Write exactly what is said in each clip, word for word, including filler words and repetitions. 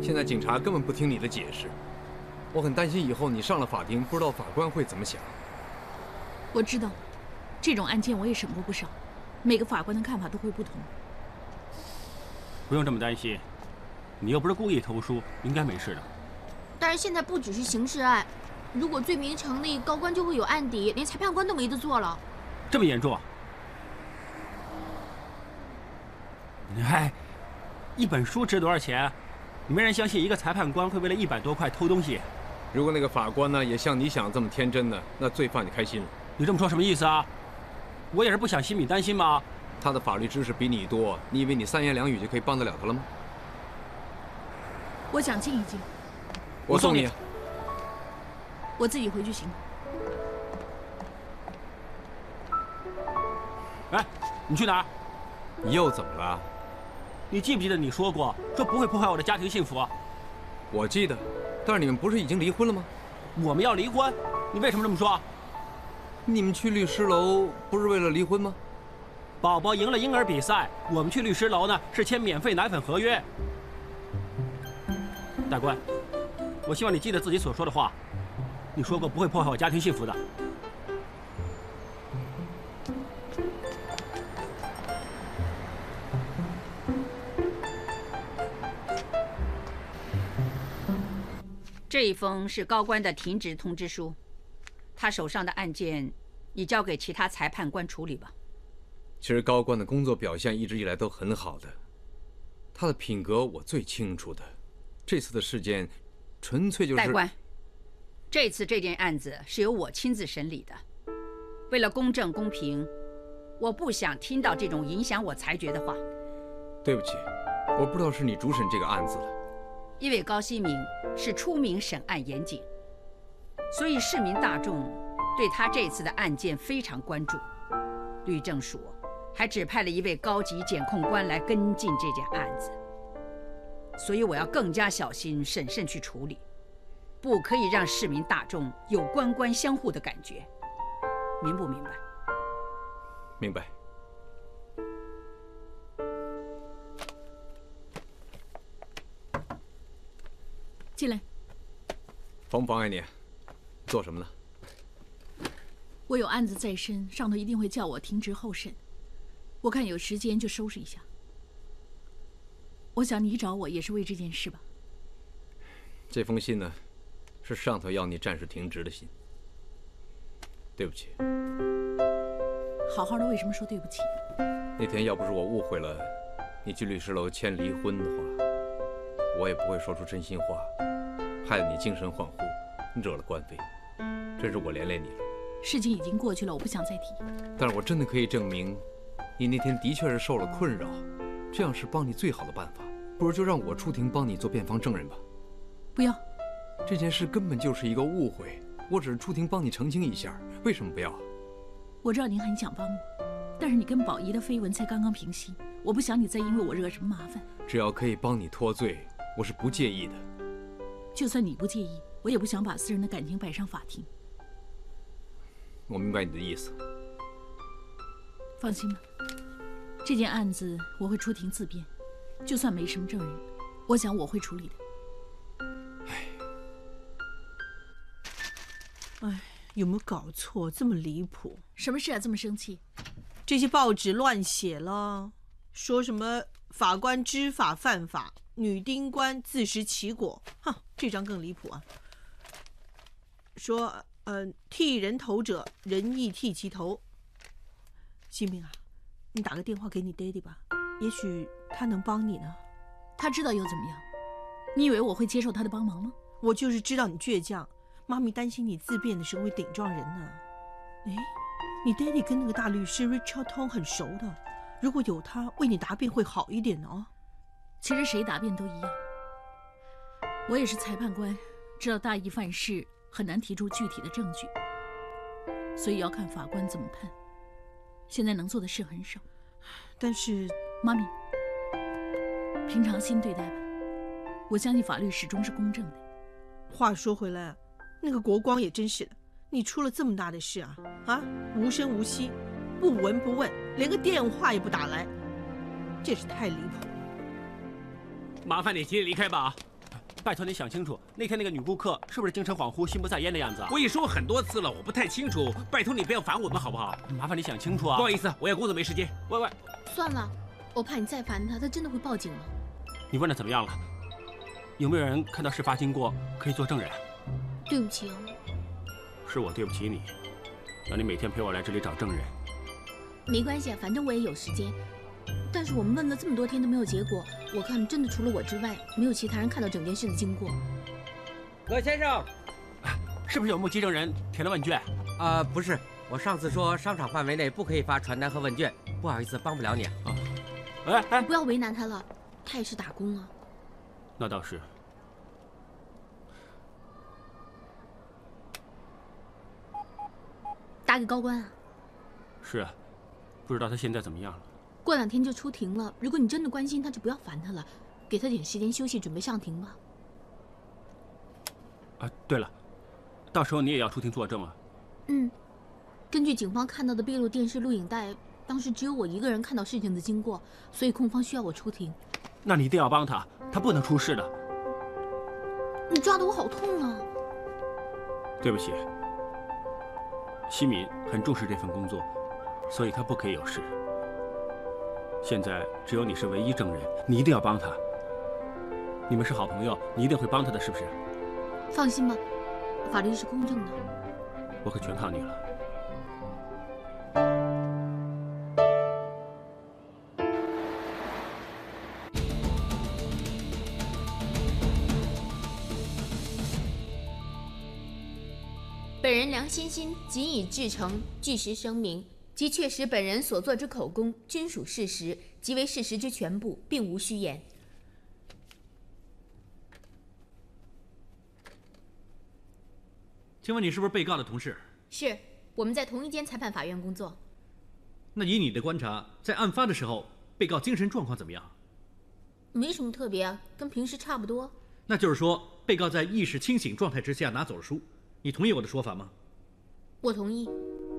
现在警察根本不听你的解释，我很担心以后你上了法庭，不知道法官会怎么想。 我知道，这种案件我也审过不少，每个法官的看法都会不同。 不用这么担心，你又不是故意偷书，应该没事的。 但是现在不只是刑事案，如果罪名成立，高官就会有案底，连裁判官都没得做了。 这么严重？哎，一本书值多少钱？没人相信一个裁判官会为了一百多块偷东西。 如果那个法官呢也像你想这么天真呢，那罪犯就开心了。 你这么说什么意思啊？我也是不想心里担心嘛。 他的法律知识比你多，你以为你三言两语就可以帮得了他了吗？ 我想静一静。 我送你。 我自己回去行。 哎，你去哪儿？ 你又怎么了？ 你记不记得你说过，说不会破坏我的家庭幸福？ 我记得，但是你们不是已经离婚了吗？ 我们要离婚？你为什么这么说？ 你们去律师楼不是为了离婚吗？ 宝宝赢了婴儿比赛，我们去律师楼呢是签免费奶粉合约。大官，我希望你记得自己所说的话，你说过不会破坏我家庭幸福的。 这一封是高官的停职通知书，他手上的案件，你交给其他裁判官处理吧。 其实高官的工作表现一直以来都很好的，他的品格我最清楚的。这次的事件，纯粹就是…… 代官，这次这件案子是由我亲自审理的，为了公正公平，我不想听到这种影响我裁决的话。 对不起，我不知道是你主审这个案子了。 因为高希明是出名审案严谨，所以市民大众对他这次的案件非常关注。律政署还指派了一位高级检控官来跟进这件案子，所以我要更加小心审慎去处理，不可以让市民大众有官官相护的感觉，明不明白？ 明白。 进来。 妨不妨碍你？做什么呢？ 我有案子在身，上头一定会叫我停职候审。我看有时间就收拾一下。我想你找我也是为这件事吧？ 这封信呢，是上头要你暂时停职的信。对不起。 好好的，为什么说对不起？ 那天要不是我误会了，你去律师楼签离婚的话，我也不会说出真心话，害得你精神恍惚，惹了官非。真是我连累你了。 事情已经过去了，我不想再提。 但是我真的可以证明，你那天的确是受了困扰，这样是帮你最好的办法。不如就让我出庭帮你做辩方证人吧。 不要， 这件事根本就是一个误会，我只是出庭帮你澄清一下。为什么不要？ 我知道您很想帮我，但是你跟宝仪的绯闻才刚刚平息，我不想你再因为我惹什么麻烦。 只要可以帮你脱罪，我是不介意的。 就算你不介意，我也不想把私人的感情摆上法庭。 我明白你的意思。 放心吧，这件案子我会出庭自辩，就算没什么证人，我想我会处理的。 唉， 哎，有没有搞错？这么离谱？ 什么事啊？这么生气？ 这些报纸乱写了，说什么法官知法犯法，女丁官自食其果。哼，这张更离谱啊！说，呃，剃人头者，人亦剃其头。新明啊，你打个电话给你爹地吧，也许他能帮你呢。 他知道又怎么样？你以为我会接受他的帮忙吗？ 我就是知道你倔强，妈咪担心你自辩的时候会顶撞人呢。哎，你爹地跟那个大律师 Richard Tong 很熟的，如果有他为你答辩会好一点呢哦。 其实谁答辩都一样。我也是裁判官，知道大意犯事很难提出具体的证据，所以要看法官怎么判。现在能做的事很少， 但是妈咪，平常心对待吧。我相信法律始终是公正的。 话说回来，那个国光也真是的，你出了这么大的事啊啊，无声无息，不闻不问，连个电话也不打来，这是太离谱了。 麻烦你提前离开吧。 拜托你想清楚，那天那个女顾客是不是精神恍惚、心不在焉的样子啊？ 我也说过很多次了，我不太清楚，拜托你不要烦我们好不好？ 麻烦你想清楚啊！ 不好意思，我有工作没时间。 喂喂， 算了，我怕你再烦他，他真的会报警了。 你问的怎么样了？有没有人看到事发经过，可以做证人？ 对不起啊。 是我对不起你，让你每天陪我来这里找证人。 没关系，反正我也有时间。但是我们问了这么多天都没有结果，我看真的除了我之外，没有其他人看到整件事的经过。 葛先生， 是不是有目击证人填了问卷？ 啊、呃，不是，我上次说商场范围内不可以发传单和问卷，不好意思，帮不了你啊。 哎哎， 不要为难他了，他也是打工啊。 那倒是。 打给高官啊？ 是啊，不知道他现在怎么样了。 过两天就出庭了，如果你真的关心他，就不要烦他了，给他点时间休息，准备上庭吧。 啊，对了，到时候你也要出庭作证啊。 嗯，根据警方看到的闭路电视录影带，当时只有我一个人看到事情的经过，所以控方需要我出庭。 那你一定要帮他，他不能出事的。 你抓得我好痛啊！ 对不起，西敏很重视这份工作，所以他不可以有事。现在只有你是唯一证人，你一定要帮他。你们是好朋友，你一定会帮他的，是不是？ 放心吧，法律是公正的。 我可全靠你了。 本人梁欣欣仅以至诚据实声明，即确实本人所作之口供均属事实，即为事实之全部，并无虚言。 请问你是不是被告的同事？ 是，我们在同一间裁判法院工作。 那以你的观察，在案发的时候，被告精神状况怎么样？ 没什么特别啊，跟平时差不多。 那就是说，被告在意识清醒状态之下拿走了书，你同意我的说法吗？ 我同意。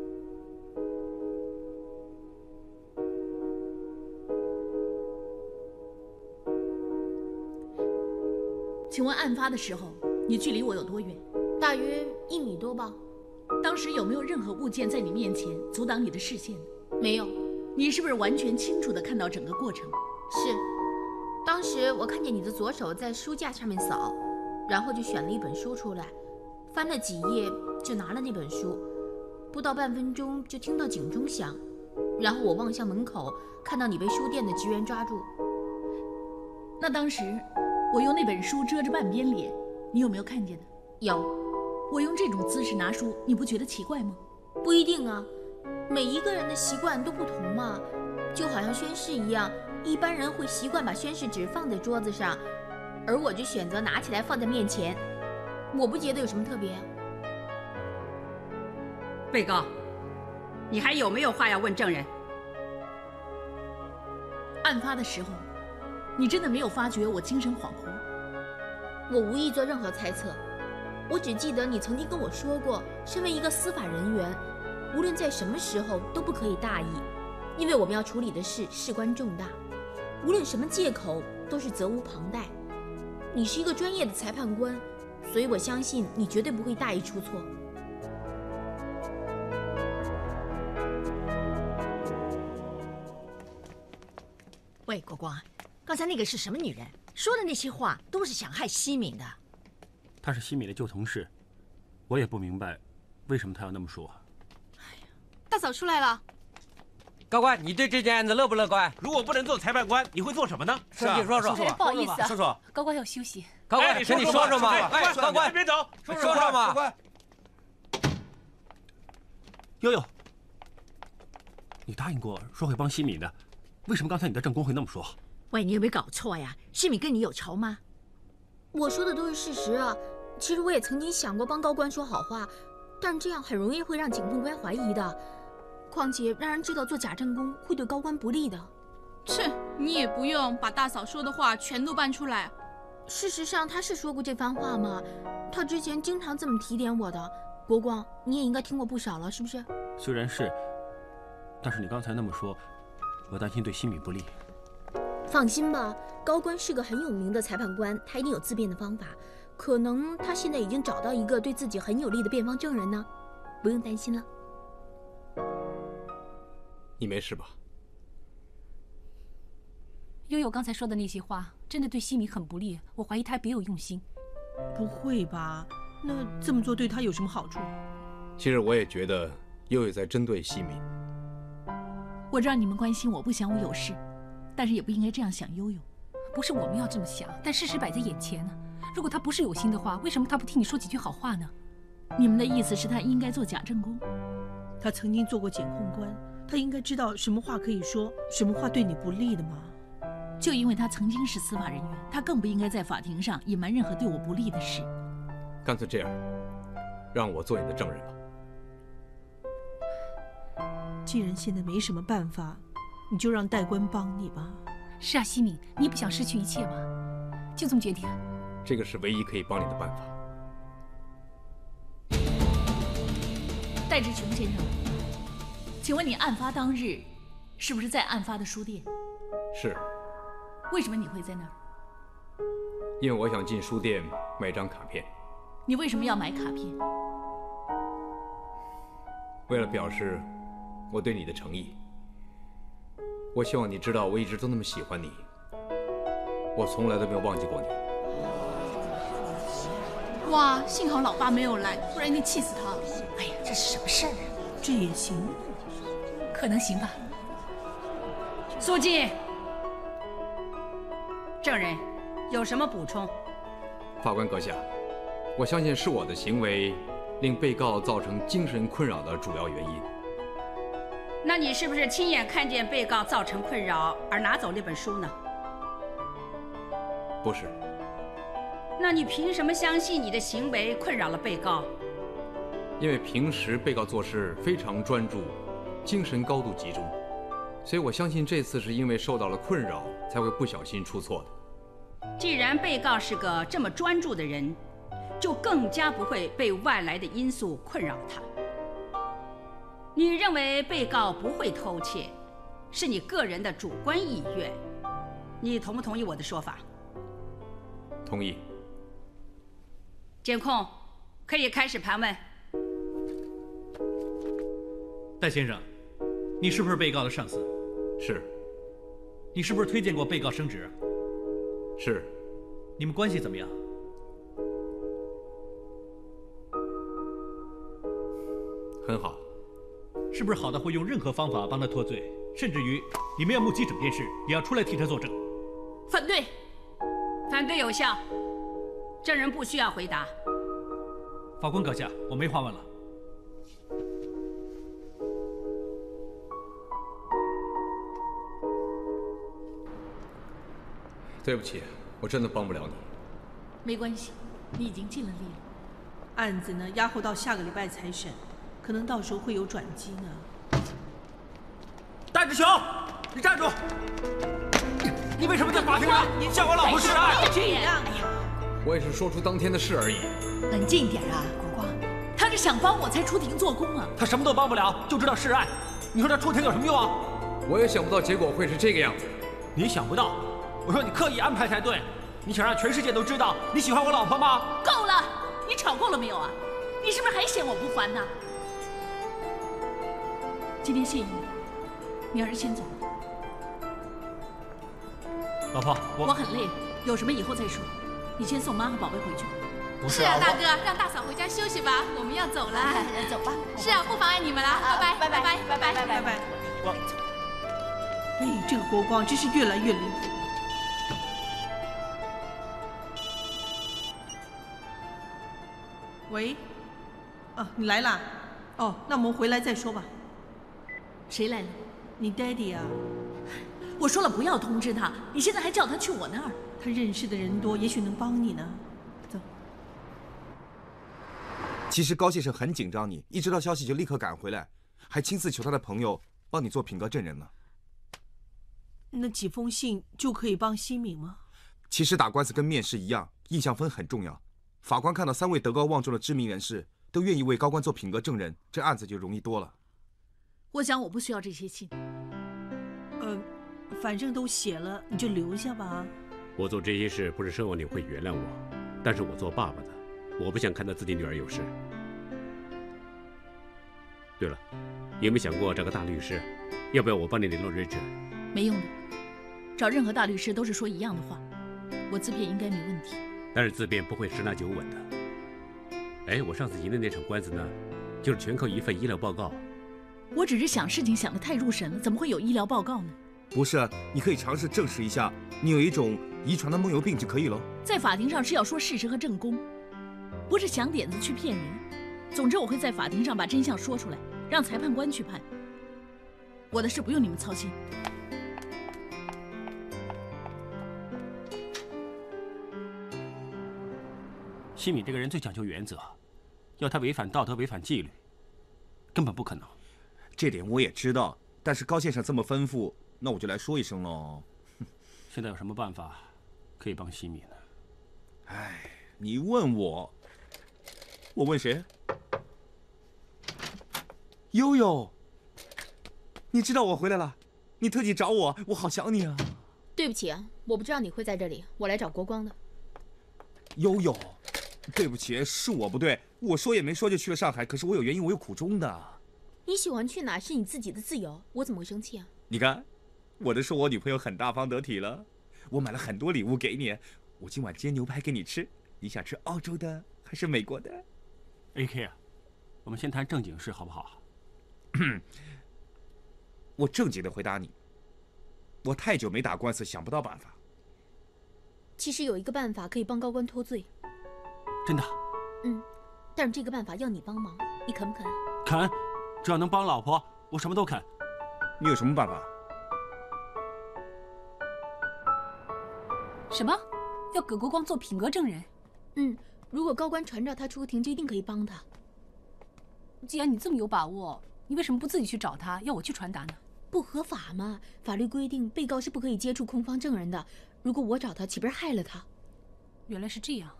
请问案发的时候，你距离我有多远？ 大约一米多吧。 当时有没有任何物件在你面前阻挡你的视线？ 没有。 你是不是完全清楚地看到整个过程？ 是。当时我看见你的左手在书架上面扫，然后就选了一本书出来，翻了几页就拿了那本书，不到半分钟就听到警钟响，然后我望向门口，看到你被书店的职员抓住。 那当时我用那本书遮着半边脸，你有没有看见的？ 有。 我用这种姿势拿书，你不觉得奇怪吗？ 不一定啊，每一个人的习惯都不同嘛。就好像宣誓一样，一般人会习惯把宣誓纸放在桌子上，而我就选择拿起来放在面前。我不觉得有什么特别。 被告，你还有没有话要问证人？ 案发的时候，你真的没有发觉我精神恍惚？ 我无意做任何猜测，我只记得你曾经跟我说过，身为一个司法人员，无论在什么时候都不可以大意，因为我们要处理的事事关重大，无论什么借口都是责无旁贷。你是一个专业的裁判官，所以我相信你绝对不会大意出错。 喂，国光，刚才那个是什么女人？说的那些话都是想害西敏的。 她是西敏的旧同事，我也不明白，为什么她要那么说。 大嫂出来了。 高官，你对这件案子乐不乐观？ 如果不能做裁判官，你会做什么呢？ 说你说说。 不好意思啊， 说说。 高官要休息。 高官，你说说嘛。 哎，高官，别走， 说说嘛。 高官， 悠悠，你答应过说会帮西敏的，为什么刚才你的证供会那么说？ 喂，你有没有搞错呀？西敏跟你有仇吗？ 我说的都是事实啊。其实我也曾经想过帮高官说好话，但这样很容易会让警控官怀疑的。况且让人知道做假证供会对高官不利的。 切，你也不用把大嫂说的话全都搬出来。 事实上，他是说过这番话嘛，他之前经常这么提点我的。国光，你也应该听过不少了，是不是？ 虽然是，但是你刚才那么说，我担心对西敏不利。 放心吧，高官是个很有名的裁判官，他一定有自辩的方法。可能他现在已经找到一个对自己很有利的辩方证人呢，不用担心了。 你没事吧？ 悠悠刚才说的那些话，真的对西敏很不利，我怀疑他别有用心。 不会吧？那这么做对他有什么好处？ 其实我也觉得悠悠在针对西敏。 我知道你们关心我，不想我有事，但是也不应该这样想悠悠。 不是我们要这么想，但事实摆在眼前呢。如果他不是有心的话，为什么他不替你说几句好话呢？ 你们的意思是他应该做假证供？ 他曾经做过检控官，他应该知道什么话可以说，什么话对你不利的吗？ 就因为他曾经是司法人员，他更不应该在法庭上隐瞒任何对我不利的事。 干脆这样，让我做你的证人吧。 既然现在没什么办法，你就让代官帮你吧。 是啊，西敏，你不想失去一切吗？就这么决定？ 这个是唯一可以帮你的办法。 戴志琼先生，请问你案发当日是不是在案发的书店？ 是。 为什么你会在那儿？ 因为我想进书店买张卡片。 你为什么要买卡片？ 为了表示我对你的诚意。我希望你知道，我一直都那么喜欢你，我从来都没有忘记过你。 哇，幸好老爸没有来，不然一定气死他了。 哎呀，这是什么事儿啊？ 这也行？ 可能行吧。 肃静。证人，有什么补充？ 法官阁下，我相信是我的行为令被告造成精神困扰的主要原因。 那你是不是亲眼看见被告造成困扰而拿走那本书呢？ 不是。 那你凭什么相信你的行为困扰了被告？ 因为平时被告做事非常专注，精神高度集中，所以我相信这次是因为受到了困扰才会不小心出错的。 既然被告是个这么专注的人，就更加不会被外来的因素困扰他。你认为被告不会偷窃，是你个人的主观意愿，你同不同意我的说法？ 同意。 监控可以开始盘问。 戴先生，你是不是被告的上司？ 是。 你是不是推荐过被告升职？ 是。 你们关系怎么样？ 很好。 是不是好到会用任何方法帮他脱罪，甚至于你们要目击整件事，也要出来替他作证？ 反对。 反对有效。证人不需要回答。 法官阁下，我没话问了。 对不起，我真的帮不了你。 没关系，你已经尽了力了。 案子呢，押后到下个礼拜才审，可能到时候会有转机呢。 戴志雄，你站住！你为什么在法庭上向我老婆示爱？ 这样，哎呀， 我也是说出当天的事而已。 冷静点啊，国光。 他是想帮我才出庭做工啊。 他什么都帮不了，就知道示爱。你说他出庭有什么用啊？ 我也想不到结果会是这个样子。 你想不到？我说你刻意安排才对。你想让全世界都知道你喜欢我老婆吗？ 够了，你吵够了没有啊？你是不是还嫌我不烦呢？今天谢谢你，你还是先走吧。 老婆，我我很累，有什么以后再说。你先送妈和宝贝回去。 不是啊，大哥，让大嫂回家休息吧，我们要走了。 走吧。 是啊，不妨碍你们了，拜拜，拜拜，拜拜， 拜拜，拜拜。 我， 哎，这个国光真是越来越离谱。喂，哦，你来啦？哦，那我们回来再说吧。 谁来了？ 你爹地啊。 我说了不要通知他，你现在还叫他去我那儿？ 他认识的人多，也许能帮你呢。走。 其实高先生很紧张你，一知道消息就立刻赶回来，还亲自求他的朋友帮你做品格证人呢。 那几封信就可以帮西敏吗？ 其实打官司跟面试一样，印象分很重要。法官看到三位德高望重的知名人士都愿意为高官做品格证人，这案子就容易多了。 我想我不需要这些信。 呃， 反正都写了，你就留下吧。 我做这些事不是奢望你会原谅我，但是我做爸爸的，我不想看到自己女儿有事。对了，有没有想过找个大律师？要不要我帮你联络 Richard？ 没用的，找任何大律师都是说一样的话。我自辩应该没问题。 但是自辩不会十拿九稳的。哎，我上次赢的那场官司呢，就是全靠一份医疗报告。 我只是想事情想得太入神了，怎么会有医疗报告呢？ 不是，你可以尝试证实一下，你有一种遗传的梦游病就可以了。 在法庭上是要说事实和证供，不是想点子去骗人。总之，我会在法庭上把真相说出来，让裁判官去判。我的事不用你们操心。 西敏这个人最讲究原则，要他违反道德、违反纪律，根本不可能。 这点我也知道，但是高先生这么吩咐，那我就来说一声喽。 现在有什么办法可以帮西敏呢？ 哎，你问我，我问谁？悠悠，你知道我回来了，你特地找我，我好想你啊。 对不起啊，我不知道你会在这里，我来找国光的。 悠悠，对不起，是我不对，我说也没说就去了上海，可是我有原因，我有苦衷的。 你喜欢去哪是你自己的自由，我怎么会生气啊？ 你看，我都说我女朋友很大方得体了，我买了很多礼物给你，我今晚煎牛排给你吃，你想吃澳洲的还是美国的 ？A K 啊，我们先谈正经事好不好？ 我正经的回答你，我太久没打官司，想不到办法。 其实有一个办法可以帮高官脱罪。 真的？ 嗯，但是这个办法要你帮忙，你肯不肯？ 肯，只要能帮老婆，我什么都肯。 你有什么办法？ 什么？要葛国光做品格证人？ 嗯，如果高官传召他出庭，就一定可以帮他。 既然你这么有把握，你为什么不自己去找他，要我去传达呢？ 不合法嘛，法律规定被告是不可以接触控方证人的。如果我找他，岂不是害了他？ 原来是这样。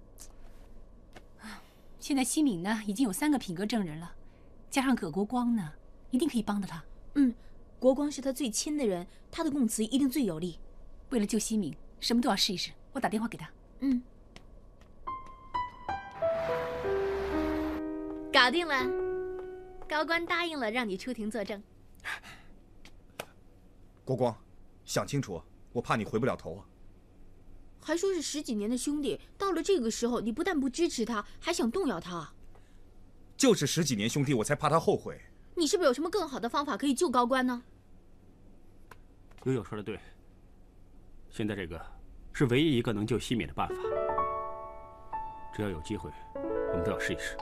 现在西敏呢，已经有三个品格证人了，加上葛国光呢，一定可以帮到他。 嗯，国光是他最亲的人，他的供词一定最有力。 为了救西敏，什么都要试一试。我打电话给他。 嗯。搞定了，高官答应了让你出庭作证。 国光，想清楚，我怕你回不了头啊。 还说是十几年的兄弟，到了这个时候，你不但不支持他，还想动摇他。 就是十几年兄弟，我才怕他后悔。 你是不是有什么更好的方法可以救高官呢？ 悠悠说的对，现在这个是唯一一个能救西敏的办法。只要有机会，我们都要试一试。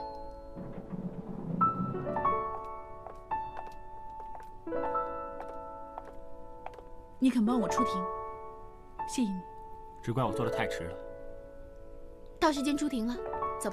你肯帮我出庭，谢谢你。 只怪我做得太迟了。 到时间出庭了，走吧。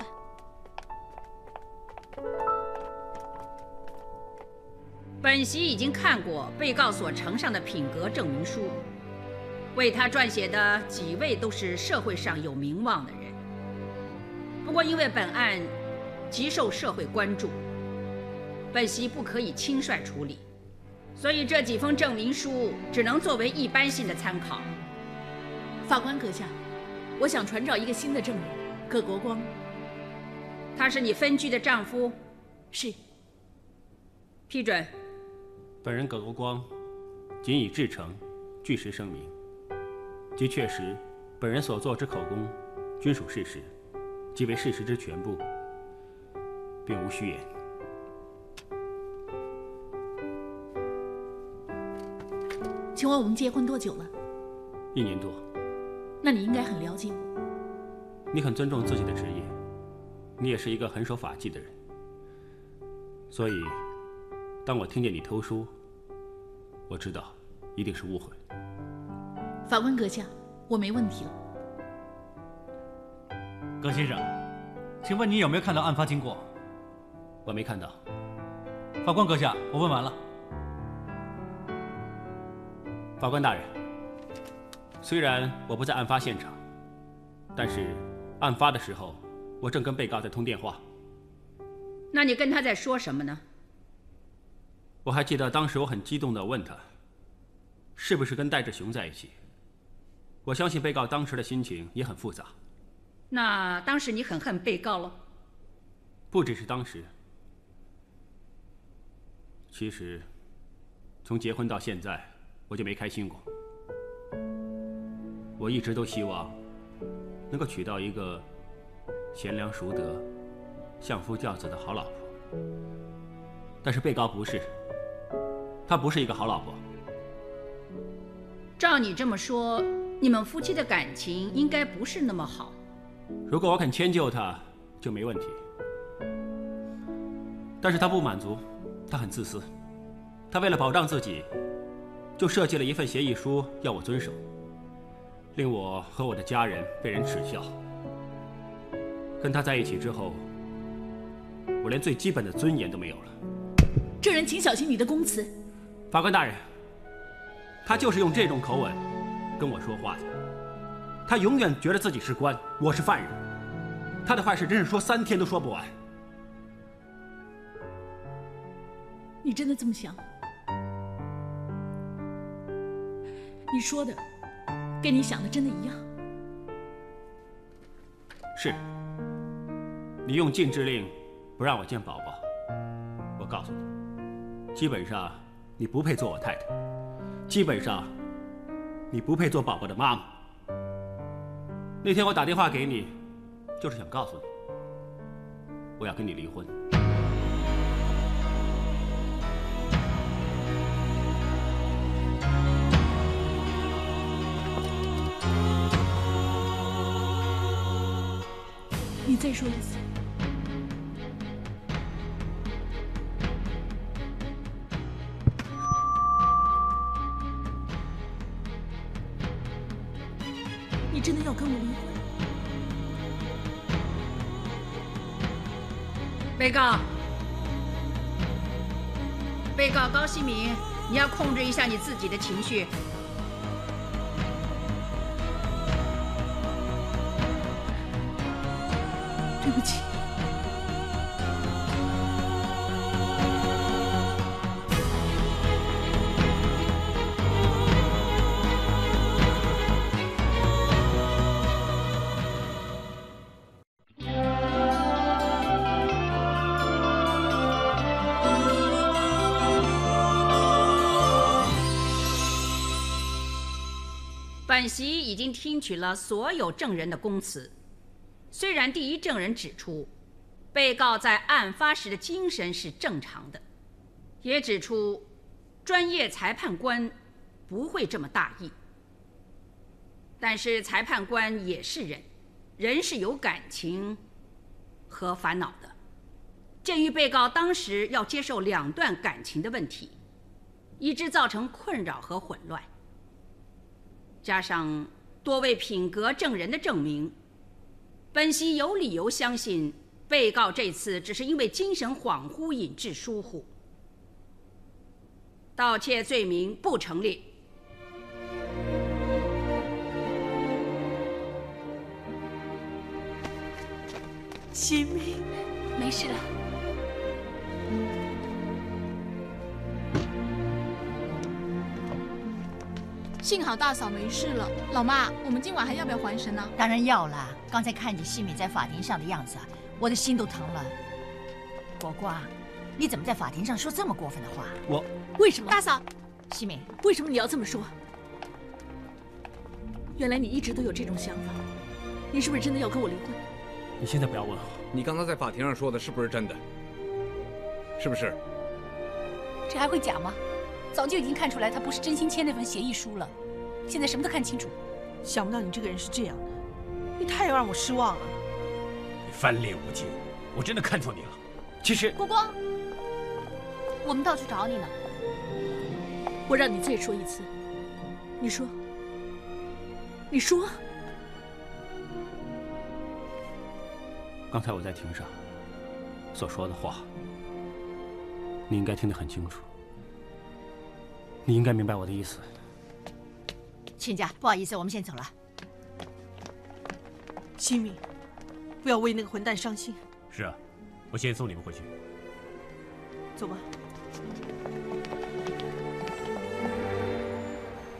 本席已经看过被告所呈上的品格证明书，为他撰写的几位都是社会上有名望的人。不过因为本案极受社会关注，本席不可以轻率处理，所以这几封证明书只能作为一般性的参考。 法官阁下，我想传召一个新的证人，葛国光。 他是你分居的丈夫？ 是。 批准。 本人葛国光，谨以至诚、据实声明，即确实，本人所作之口供，均属事实，即为事实之全部，并无虚言。 请问我们结婚多久了？ 一年多。 那你应该很了解我。 你很尊重自己的职业，你也是一个很守法纪的人。所以，当我听见你偷书，我知道一定是误会。 法官阁下，我没问题了。 葛先生，请问你有没有看到案发经过？ 我没看到。 法官阁下，我问完了。 法官大人，虽然我不在案发现场，但是案发的时候，我正跟被告在通电话。 那你跟他在说什么呢？ 我还记得当时我很激动地问他：“ 是不是跟戴志雄在一起？我相信被告当时的心情也很复杂。 那当时你很恨被告了？ 不只是当时，其实从结婚到现在，我就没开心过。我一直都希望能够娶到一个贤良淑德、相夫教子的好老婆，但是被告不是，她不是一个好老婆。 照你这么说，你们夫妻的感情应该不是那么好。 如果我肯迁就她，就没问题。但是她不满足，她很自私，她为了保障自己，就设计了一份协议书要我遵守，令我和我的家人被人耻笑。跟她在一起之后，我连最基本的尊严都没有了。 证人，请小心你的供词。 法官大人，他就是用这种口吻跟我说话的。他永远觉得自己是官，我是犯人。他的坏事真是说三天都说不完。 你真的这么想？你说的跟你想的真的一样？ 是。你用禁制令不让我见宝宝，我告诉你，基本上你不配做我太太，基本上你不配做宝宝的妈妈。那天我打电话给你，就是想告诉你，我要跟你离婚。 你再说一次。你真的要跟我离婚？ 被告，被告高希明，你要控制一下你自己的情绪。 对不起。 本席已经听取了所有证人的供词。虽然第一证人指出，被告在案发时的精神是正常的，也指出专业裁判官不会这么大意。但是裁判官也是人，人是有感情和烦恼的。鉴于被告当时要接受两段感情的问题，以致造成困扰和混乱，加上多位品格证人的证明，本席有理由相信，被告这次只是因为精神恍惚引致疏忽，盗窃罪名不成立。 希明， 没事了。 幸好大嫂没事了。老妈，我们今晚还要不要还神呢？ 当然要啦！刚才看见希敏在法庭上的样子啊，我的心都疼了。果瓜，你怎么在法庭上说这么过分的话？ 我为什么？ 大嫂， 希敏， 为什么你要这么说？原来你一直都有这种想法，你是不是真的要跟我离婚？ 你现在不要问我， 你刚才在法庭上说的是不是真的？是不是？ 这还会假吗？早就已经看出来他不是真心签那份协议书了，现在什么都看清楚。 想不到你这个人是这样的，你太让我失望了。 你翻脸无尽，我真的看错你了。其实， 国光，我们到处找你呢。 我让你再说一次，你说，你说。 刚才我在庭上所说的话，你应该听得很清楚。你应该明白我的意思。 亲家，不好意思，我们先走了。 希敏，不要为那个混蛋伤心。 是啊，我先送你们回去。 走吧。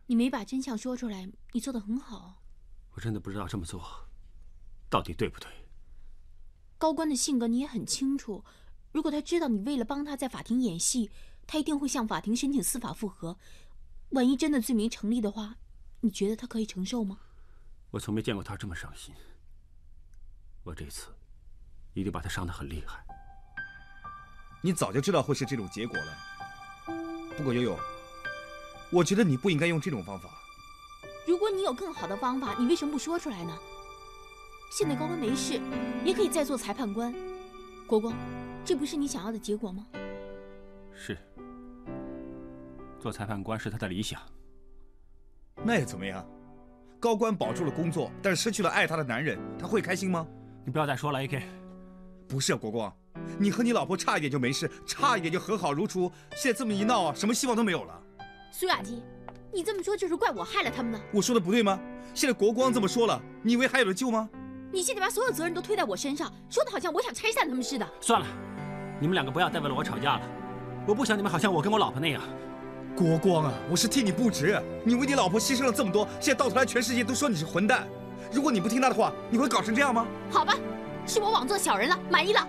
你没把真相说出来，你做得很好。 我真的不知道这么做到底对不对。 高官的性格你也很清楚，如果他知道你为了帮他在法庭演戏，他一定会向法庭申请司法复核。万一真的罪名成立的话，你觉得他可以承受吗？ 我从没见过他这么伤心。我这次一定把他伤得很厉害。 你早就知道会是这种结果了。不过悠悠，我觉得你不应该用这种方法。 如果你有更好的方法，你为什么不说出来呢？现在高官没事，也可以再做裁判官。国光，这不是你想要的结果吗？ 是。做裁判官是他的理想。 那又怎么样？高官保住了工作，但是失去了爱他的男人，他会开心吗？ 你不要再说了 ，A K。 不是啊，国光，你和你老婆差一点就没事，差一点就和好如初，现在这么一闹啊，什么希望都没有了。 苏雅姬，你这么说就是怪我害了他们呢？ 我说的不对吗？现在国光这么说了，你以为还有得救吗？ 你现在把所有责任都推在我身上，说的好像我想拆散他们似的。 算了，你们两个不要再为了我吵架了。我不想你们好像我跟我老婆那样。 国光啊，我是替你不值，你为你老婆牺牲了这么多，现在到头来全世界都说你是混蛋。如果你不听他的话，你会搞成这样吗？ 好吧，是我枉做小人了，满意了。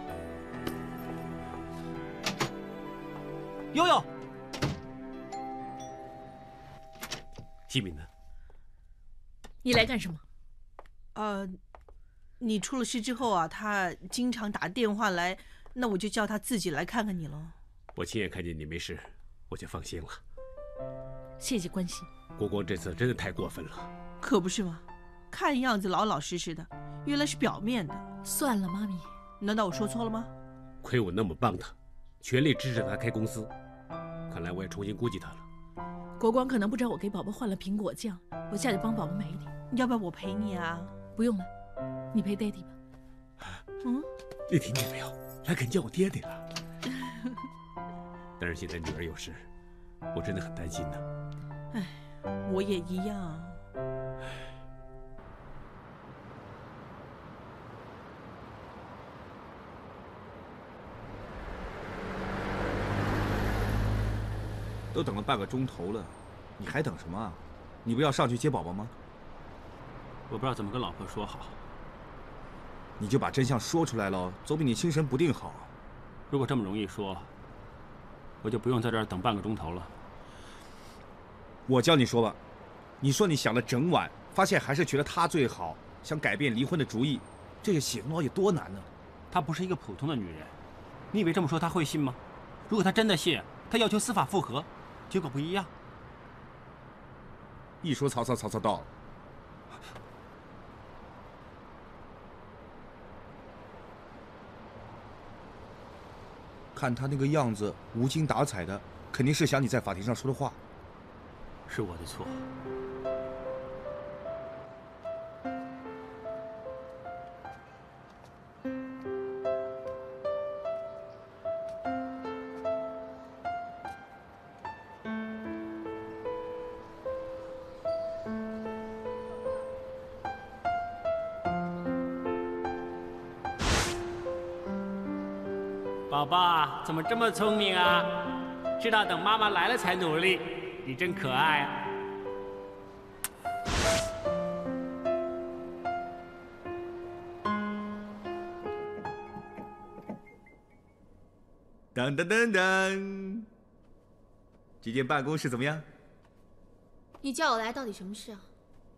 悠悠， 西敏呢？ 你来干什么？ 呃，你出了事之后啊，他经常打电话来，那我就叫他自己来看看你了。 我亲眼看见你没事，我就放心了。 谢谢关心。 国光这次真的太过分了。 可不是吗？看样子老老实实的，原来是表面的。 算了，妈咪， 难道我说错了吗？ 亏我那么帮他，全力支持他开公司，看来我也重新估计他了。 国光可能不知道我给宝宝换了苹果酱，我下去帮宝宝买一点。 要不要我陪你啊？ 不用了，你陪爹地吧。 嗯， 你听见没有？他肯叫我爹爹了。但是现在女儿有事，我真的很担心呢。 唉，我也一样。 都等了半个钟头了，你还等什么啊？你不要上去接宝宝吗？ 我不知道怎么跟老婆说好。 你就把真相说出来了，总比你心神不定好。 如果这么容易说，我就不用在这儿等半个钟头了。 我教你说吧，你说你想了整晚，发现还是觉得他最好，想改变离婚的主意，这个写东西有多难呢？ 她不是一个普通的女人，你以为这么说她会信吗？如果她真的信，她要求司法复核，结果不一样。 一说曹操，曹操到了。看他那个样子，无精打采的，肯定是想你在法庭上说的话。 是我的错。 宝宝怎么这么聪明啊？知道等妈妈来了才努力，你真可爱啊！ 噔噔噔噔，这间办公室怎么样？ 你叫我来到底什么事啊？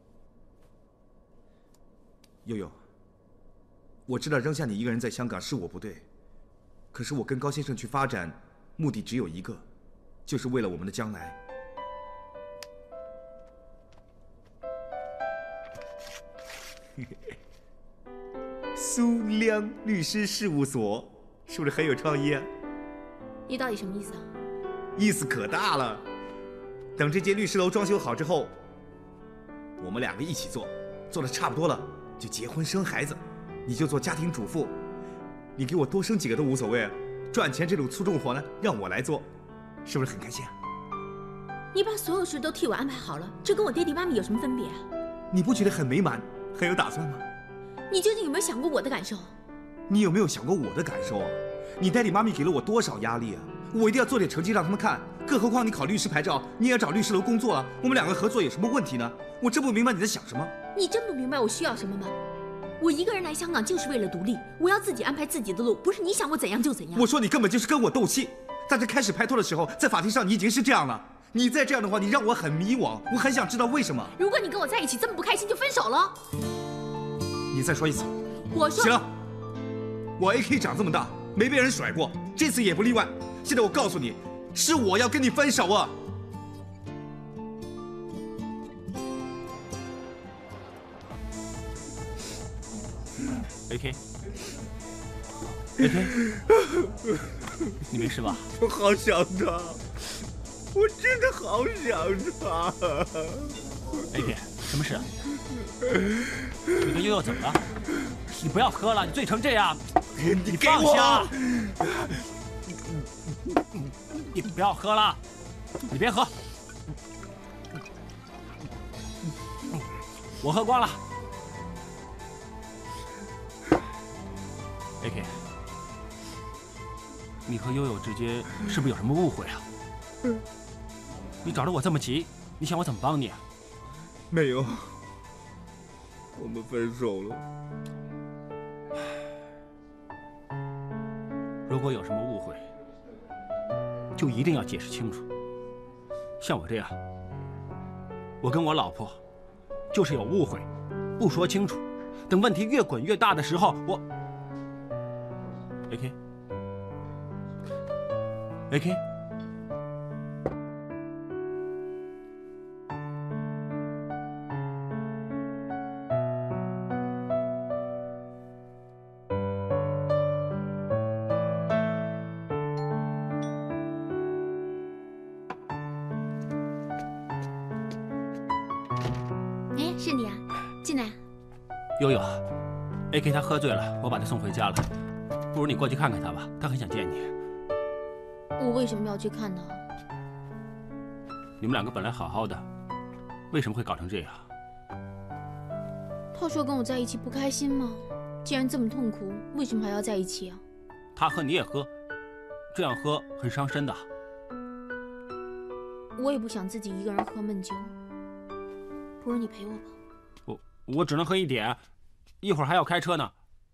悠悠，我知道扔下你一个人在香港是我不对。可是我跟高先生去发展，目的只有一个，就是为了我们的将来。苏亮律师事务所是不是很有创意啊？ 你到底什么意思啊？ 意思可大了。等这间律师楼装修好之后，我们两个一起做，做的差不多了就结婚生孩子，你就做家庭主妇。你给我多生几个都无所谓啊，赚钱这种粗重活呢，让我来做，是不是很开心啊？ 你把所有事都替我安排好了，这跟我爹地妈咪有什么分别啊？ 你不觉得很美满，很有打算吗？ 你究竟有没有想过我的感受？ 你有没有想过我的感受啊？你爹地妈咪给了我多少压力啊？我一定要做点成绩让他们看， 更何况你考律师牌照，你也要找律师楼工作啊。我们两个合作有什么问题呢？我真不明白你在想什么。 你真不明白我需要什么吗？我一个人来香港就是为了独立，我要自己安排自己的路，不是你想我怎样就怎样。 我说你根本就是跟我斗气。大家开始拍拖的时候，在法庭上你已经是这样了。你再这样的话，你让我很迷惘，我很想知道为什么。 如果你跟我在一起这么不开心，就分手了。 你再说一次。 我说。 行了，我 A K 长这么大没被人甩过，这次也不例外。现在我告诉你，是我要跟你分手啊。 A K，A K， 你没事吧？ 我好想他，我真的好想他。 A K， 什么事啊？你跟悠悠怎么了？你不要喝了，你醉成这样，你放下！你不要喝了，你别喝，我喝光了。A K， 你和悠悠之间是不是有什么误会啊？你找着我这么急，你想我怎么帮你啊？ 没有，我们分手了。 如果有什么误会，就一定要解释清楚。像我这样，我跟我老婆就是有误会，不说清楚，等问题越滚越大的时候，我 A K A K。 是你啊，进来。 悠悠 ，A K 他喝醉了，我把他送回家了。不如你过去看看他吧，他很想见你。 我为什么要去看他？ 你们两个本来好好的，为什么会搞成这样？ 他说跟我在一起不开心吗？既然这么痛苦，为什么还要在一起啊？ 他喝你也喝，这样喝很伤身的。 我也不想自己一个人喝闷酒。不如你陪我吧。 我我只能喝一点，一会儿还要开车呢。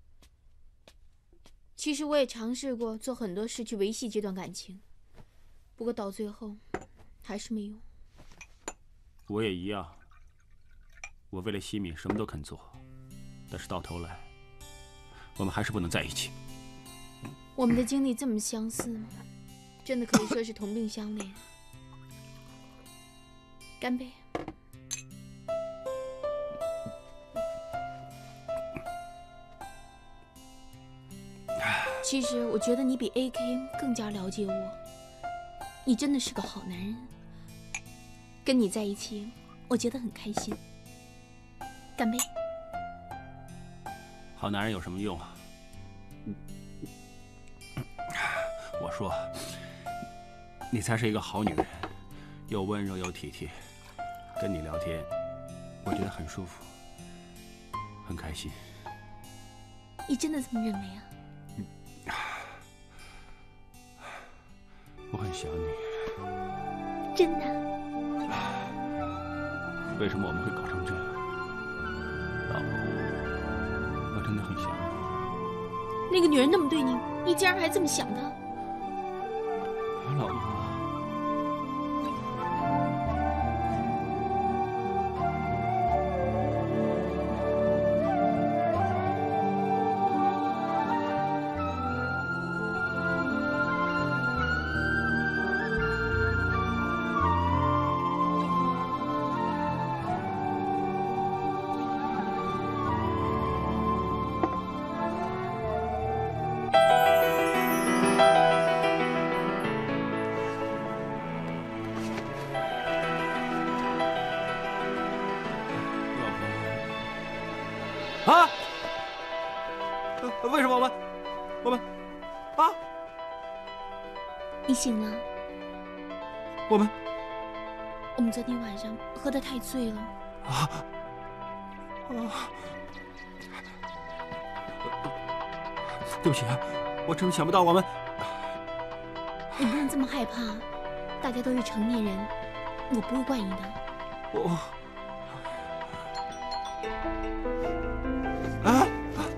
其实我也尝试过做很多事去维系这段感情，不过到最后还是没用。 我也一样，我为了西敏什么都肯做，但是到头来，我们还是不能在一起。 我们的经历这么相似吗？真的可以说是同病相怜。干杯！其实我觉得你比 A K 更加了解我，你真的是个好男人。跟你在一起，我觉得很开心。干杯！ 好男人有什么用啊？我说，你才是一个好女人，又温柔又体贴，跟你聊天，我觉得很舒服，很开心。 你真的这么认为啊？ 我很想你。 真的？ 为什么我们会搞成这样？老婆，我真的很想你。 那个女人那么对你，你竟然还这么想她？ 老婆。啊！为什么我们，我们，啊？ 你醒了？ 我们， 我们昨天晚上喝得太醉了。 啊！啊！对不起啊，我真想不到我们。 你不能这么害怕， 大家都是成年人，我不会怪你的。 我啊！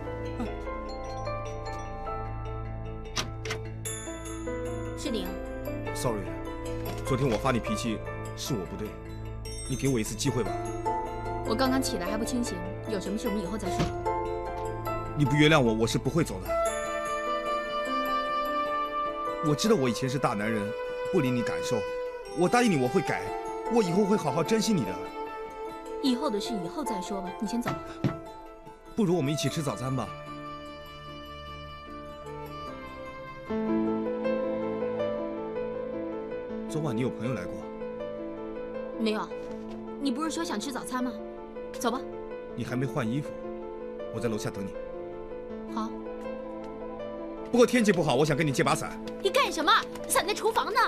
是你啊 Sorry， 昨天我发你脾气是我不对，你给我一次机会吧。 我刚刚起来还不清醒，有什么事我们以后再说。 你不原谅我，我是不会走的。我知道我以前是大男人，不理你感受。我答应你我会改，我以后会好好珍惜你的。 以后的事以后再说吧，你先走。 不如我们一起吃早餐吧。昨晚你有朋友来过？ 没有，你不是说想吃早餐吗？走吧。 你还没换衣服，我在楼下等你。 好。 不过天气不好，我想跟你借把伞。 你干什么？伞在厨房呢。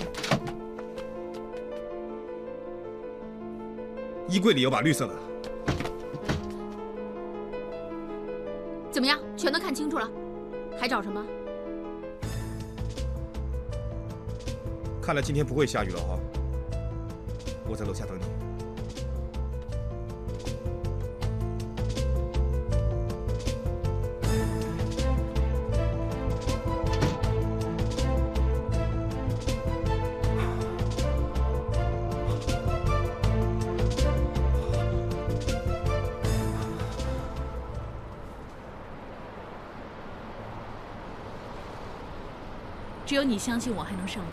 衣柜里有把绿色的。 怎么样？全都看清楚了，还找什么？ 看来今天不会下雨了哈。我在楼下等你。 只有你相信我还能上班。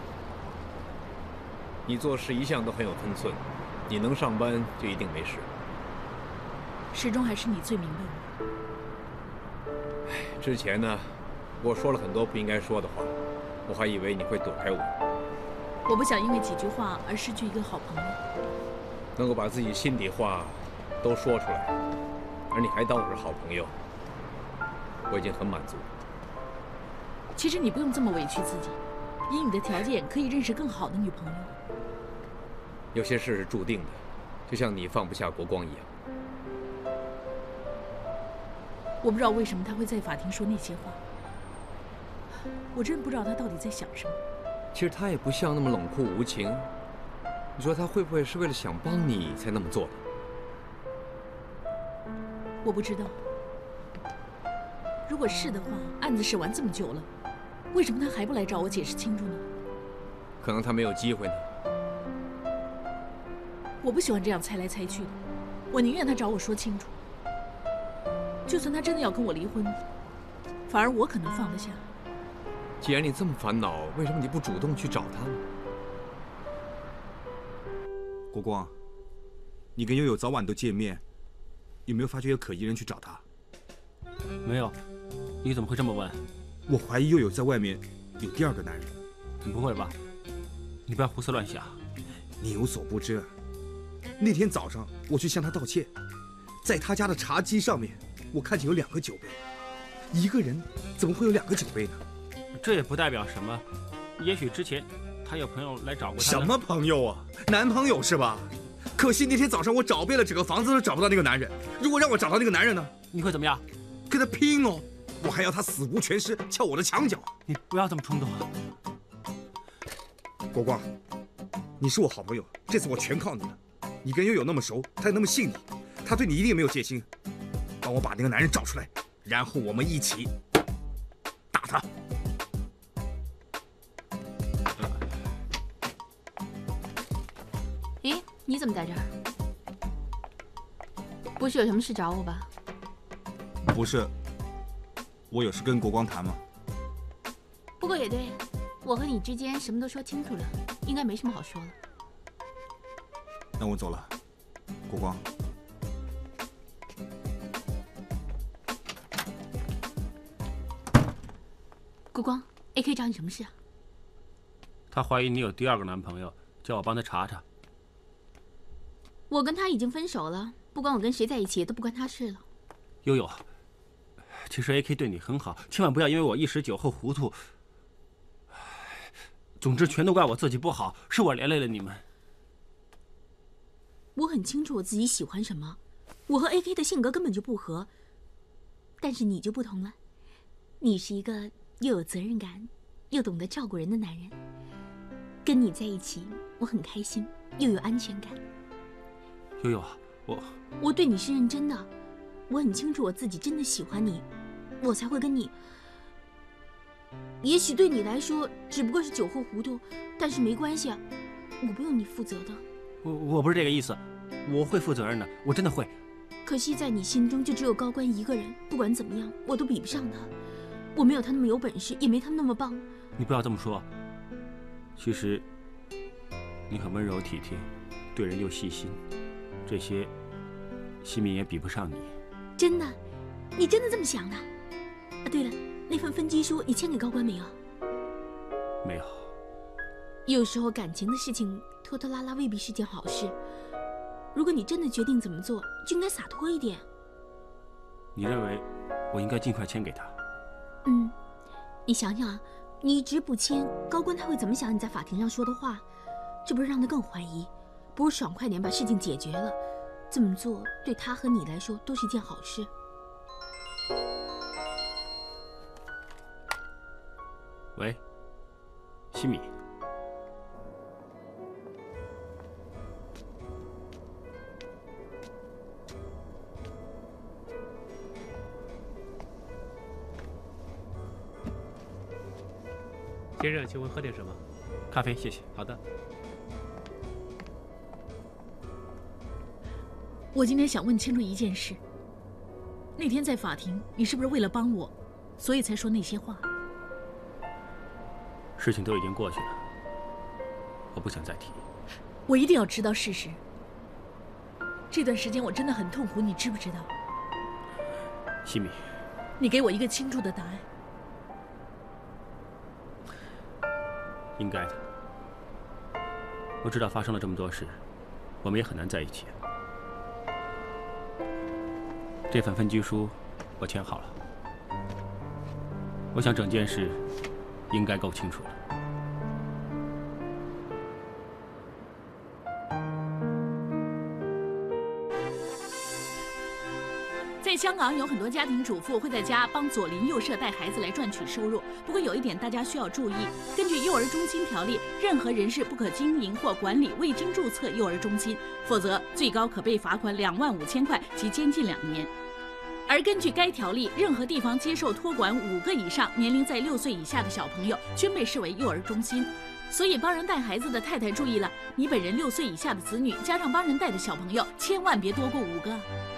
你做事一向都很有分寸，你能上班就一定没事。 始终还是你最明白我。 之前呢，我说了很多不应该说的话，我还以为你会躲开我。 我不想因为几句话而失去一个好朋友。 能够把自己心底话都说出来，而你还当我是好朋友，我已经很满足。 其实你不用这么委屈自己，以你的条件可以认识更好的女朋友。 有些事是注定的，就像你放不下国光一样。 我不知道为什么他会在法庭说那些话，我真不知道他到底在想什么。 其实他也不像那么冷酷无情，你说他会不会是为了想帮你才那么做的？ 我不知道。如果是的话，案子审完这么久了，为什么他还不来找我解释清楚呢？ 可能他没有机会呢。 我不喜欢这样猜来猜去的，我宁愿他找我说清楚。就算他真的要跟我离婚，反而我可能放得下。 既然你这么烦恼，为什么你不主动去找他呢？ 国光，你跟悠悠早晚都见面，有没有发觉有可疑人去找他？ 没有。你怎么会这么问？ 我怀疑悠悠在外面有第二个男人。 你不会吧？你不要胡思乱想。 你有所不知，那天早上我去向他道歉，在他家的茶几上面，我看见有两个酒杯。一个人怎么会有两个酒杯呢？ 这也不代表什么，也许之前他有朋友来找过他。 什么朋友啊？男朋友是吧？可惜那天早上我找遍了整个房子都找不到那个男人。如果让我找到那个男人呢？ 你会怎么样？ 跟他拼哦！我还要他死无全尸，撬我的墙角。 你不要这么冲动啊！ 国光，你是我好朋友，这次我全靠你了。你跟悠悠那么熟，他又那么信你，他对你一定没有戒心。帮我把那个男人找出来，然后我们一起打他。 咦，你怎么在这儿？不是有什么事找我吧？ 不是，我有事跟国光谈吗？ 不过也对，我和你之间什么都说清楚了，应该没什么好说了。 那我走了，国光。 国光 ，A K 找你什么事啊？ 他怀疑你有第二个男朋友，叫我帮他查查。 我跟他已经分手了，不管我跟谁在一起，都不关他事了。 悠悠，其实 A K 对你很好，千万不要因为我一时酒后糊涂。总之，全都怪我自己不好，是我连累了你们。 我很清楚我自己喜欢什么，我和 A K 的性格根本就不合。但是你就不同了，你是一个又有责任感，又懂得照顾人的男人。 跟你在一起，我很开心，又有安全感。 悠悠啊，我我对你是认真的，我很清楚我自己真的喜欢你，我才会跟你。也许对你来说只不过是酒后糊涂，但是没关系啊，我不用你负责的。 我我不是这个意思，我会负责任的，我真的会。 可惜在你心中就只有高官一个人，不管怎么样，我都比不上他。我没有他那么有本事，也没他那么棒。 你不要这么说。其实，你很温柔体贴，对人又细心，这些，西敏也比不上你。 真的？你真的这么想的？啊，对了，那份分居书你签给高官没有？ 没有。 有时候感情的事情拖拖拉拉未必是件好事。如果你真的决定怎么做，就应该洒脱一点。 你认为我应该尽快签给他？ 嗯，你想想啊，你一直不签，高官他会怎么想你在法庭上说的话？这不是让他更怀疑？不如爽快点把事情解决了。这么做对他和你来说都是一件好事。 喂，西米。 先生，请问喝点什么？ 咖啡，谢谢。 好的。 我今天想问清楚一件事。那天在法庭，你是不是为了帮我，所以才说那些话？ 事情都已经过去了，我不想再提。 我一定要知道事实。这段时间我真的很痛苦，你知不知道？ 西米， 你给我一个清楚的答案。 应该的。我知道发生了这么多事，我们也很难在一起。这份分居书我签好了，我想整件事应该够清楚了。 在香港有很多家庭主妇会在家帮左邻右舍带孩子来赚取收入。不过有一点大家需要注意，根据幼儿中心条例，任何人士不可经营或管理未经注册幼儿中心，否则最高可被罚款两万五千块及监禁两年。而根据该条例，任何地方接受托管五个以上年龄在六岁以下的小朋友，均被视为幼儿中心。所以帮人带孩子的太太注意了，你本人六岁以下的子女加上帮人带的小朋友，千万别多过五个。